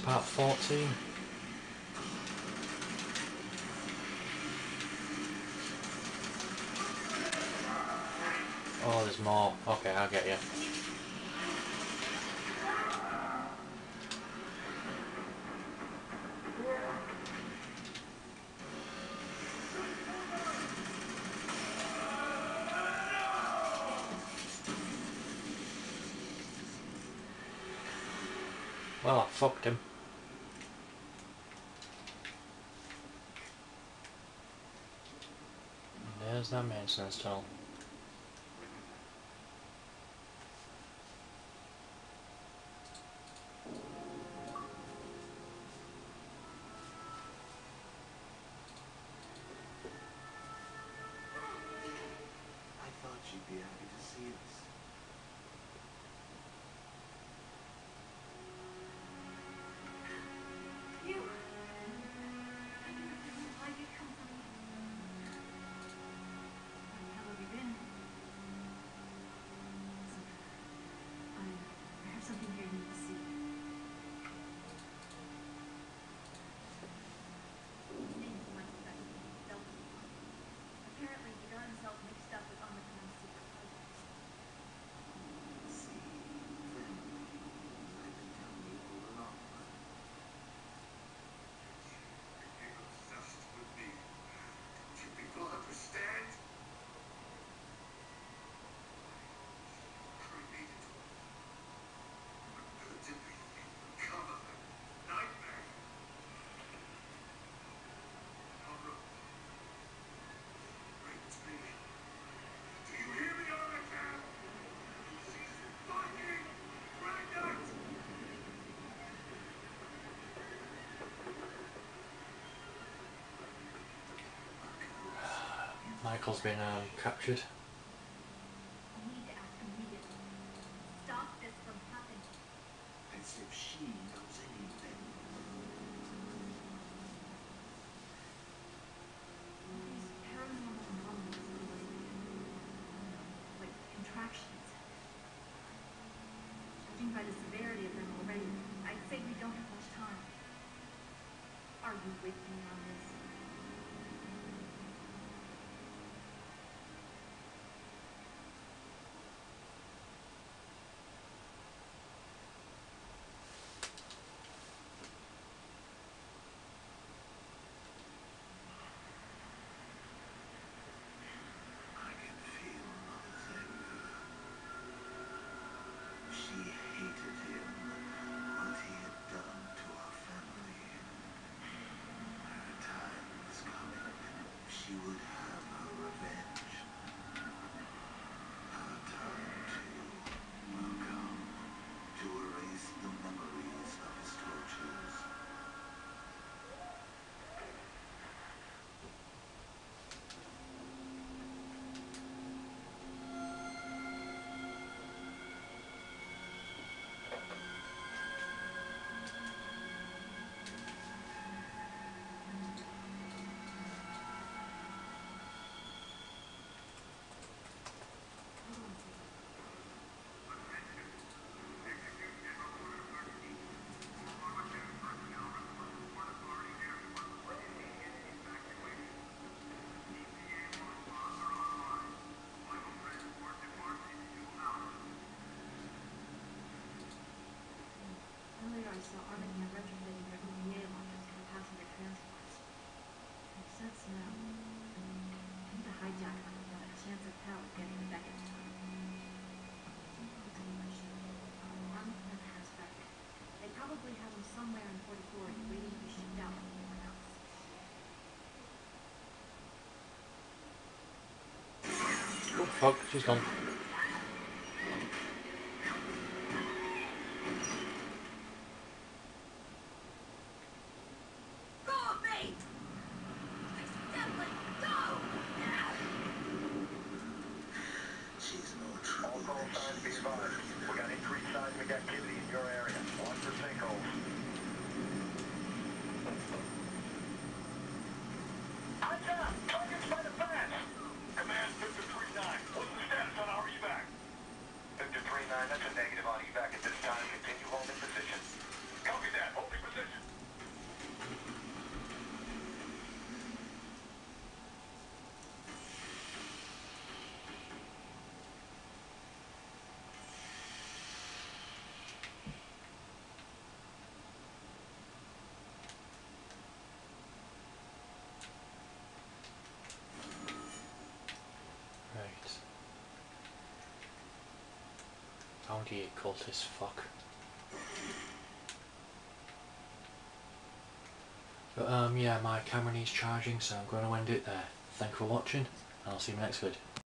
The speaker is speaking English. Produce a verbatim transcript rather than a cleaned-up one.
part fourteen. Oh, there's more. Okay, I'll get you. Well, I fucked him. There's that maintenance tunnel. I thought you'd be happy to see us. You! Why did you come for me? Where the hell have you been? Listen, I, I have something here you need to see. His name is Michael Beck. Apparently he got himself mixed up with Omicron's secret projects. See, family. I've been telling you all along. You're obsessed with me. Do you people understand? Created what could be become of a nightmare. Horror. Raped me. Do you hear me, Omicron? She's fucking pregnant! Michael's been um, captured. You need to act immediately. Stop this from happening. As if she knows anything. These paranormal anomalies are like, like contractions. Judging by the severity of them already, I'd say we don't have much time. Are you with me on this? I can feel Mother's anger. She hated him, what he had done to our family. Her time was coming. She would have her revenge. Our time, too, will come to erase the memories of his tortures. Earlier I saw Armageddon retrofitting their E V A launchers for passenger transports. Makes sense now. I think the hijacker would have a chance of hell getting the Beckett time. Armageddon has Beckett. They probably have him somewhere in forty-four waiting to be shipped out like anyone else. Oh fuck, she's gone. She's no All trouble call than signs be she's advised. worth. We got increased seismic activity in your area. Watch for sinkholes. How's up? Target's by the fence. Command F three A R What's the status on our Monkey cultist fuck. But um yeah, my camera needs charging, so I'm going to end it there. Thank you for watching, and I'll see you in the next vid.